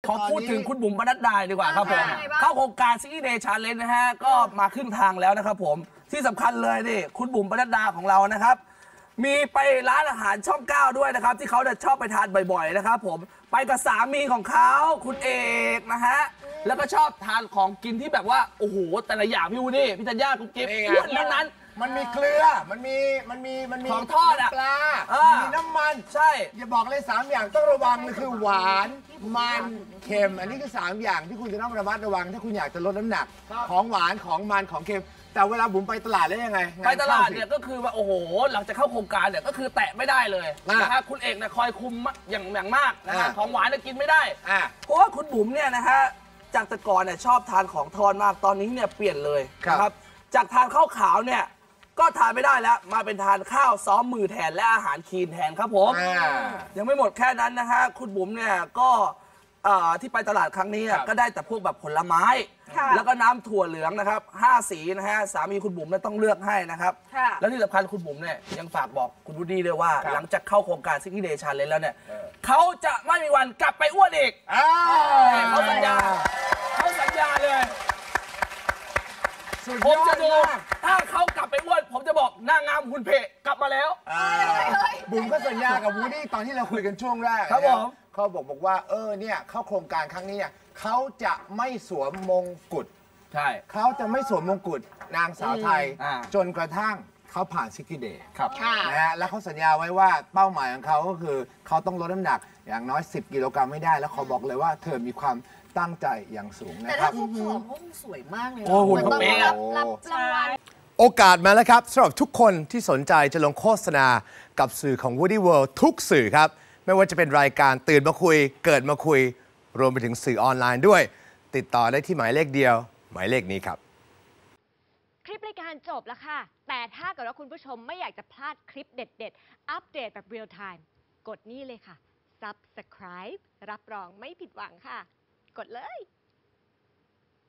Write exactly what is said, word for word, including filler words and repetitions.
ขอพูดถึงคุณบุ๋มปนัดดาดีกว่าครับผมเข้าโครงการซิตี้เดย์ชาเลนจ์นะฮะก็มาครึ่งทางแล้วนะครับผมที่สำคัญเลยนี่คุณบุ๋มปนัดดาของเรานะครับมีไปร้านอาหารช่องเก้าด้วยนะครับที่เขาจะชอบไปทานบ่อยๆนะครับผมไปกับสามีของเขาคุณเอกนะฮะแล้วก็ชอบทานของกินที่แบบว่าโอ้โหแต่ละอย่างพี่วูนี่พี่ธัญญาคุณกิฟต์อ้วนทั้งนั้นมันมีเกลือมันมีมันมีมันมีของทอดอะปลามีน้ำมันใช่อย่าบอกเลยสามอย่างต้องระวังเลยคือหวานมันเค็มอันนี้คือสามอย่างที่คุณจะต้องระมัดระวังถ้าคุณอยากจะลดน้ำหนักของหวานของมันของเค็มแต่เวลาบุ๋มไปตลาดแล้วยังไงไปตลาดเนี่ยก็คือว่าโอ้โหหลังจากเข้าโครงการเนี่ยก็คือแตะไม่ได้เลยนะครับคุณเอกเนี่ยคอยคุมอย่างอย่างมากนะครับของหวานเนี่ยกินไม่ได้เพราะว่าคุณบุ๋มเนี่ยนะฮะจากแต่ก่อนเนี่ยชอบทานของทอดมากตอนนี้เนี่ยเปลี่ยนเลยนะครับจากทานข้าวขาวเนี่ยก็ทานไม่ได้แล้วมาเป็นทานข้าวซ้อมมือแทนและอาหารคลีนแทนครับผมยังไม่หมดแค่นั้นนะฮะคุณบุ๋มเนี่ยก็ที่ไปตลาดครั้งนี้ก็ได้แต่พวกแบบผลไม้แล้วก็น้ำถั่วเหลืองนะครับห้าสีนะฮะสามีคุณบุ๋มเนี่ยต้องเลือกให้นะครับแล้วที่สำคัญคุณบุ๋มเนี่ยยังฝากบอกคุณวูดดี้ด้วยว่าหลังจากเข้าโครงการซิตี้เดย์ชาเลนจ์แล้วเนี่ยเขาจะไม่มีวันกลับไปอ้วนอีกเขาสัญญาเขาสัญญาเลยผมจะดูถ้าเขากลับไปอ้วนผมจะบอกนางงามหุ่นเพกลับมาแล้วบุ๋มก็สัญญากับวูดดี้ตอนที่เราคุยกันช่วงแรกครับผมเขาบอกบอกว่าเออเนี่ยเข้าโครงการครั้งนี้เนี่ยเขาจะไม่สวมมงกุฎใช่เขาจะไม่สวมมงกุฎนางสาวไทยจนกระทั่งเขาผ่านซิตี้เดย์ครับนะฮะแล้วเขาสัญญาไว้ว่าเป้าหมายของเขาก็คือเขาต้องลดน้ำหนักอย่างน้อยสิบกิโลกรัมไม่ได้แล้วเขาบอกเลยว่าเธอมีความตั้งใจอย่างสูงนะครับแต่ถ้าเขาผอมเขาสวยมากเลยโอ้โหเป๊ะรับรางวัลโอกาสมาแล้วครับสำหรับทุกคนที่สนใจจะลงโฆษณากับสื่อของ Woody World ทุกสื่อครับไม่ว่าจะเป็นรายการตื่นมาคุยเกิดมาคุยรวมไปถึงสื่อออนไลน์ด้วยติดต่อได้ที่หมายเลขเดียวหมายเลขนี้ครับคลิปรายการจบแล้วค่ะแต่ถ้าเกิดว่าคุณผู้ชมไม่อยากจะพลาดคลิปเด็ดๆอัปเดตแบบเรียลไทม์กดนี่เลยค่ะ Subscribe รับรองไม่ผิดหวังค่ะกดเลย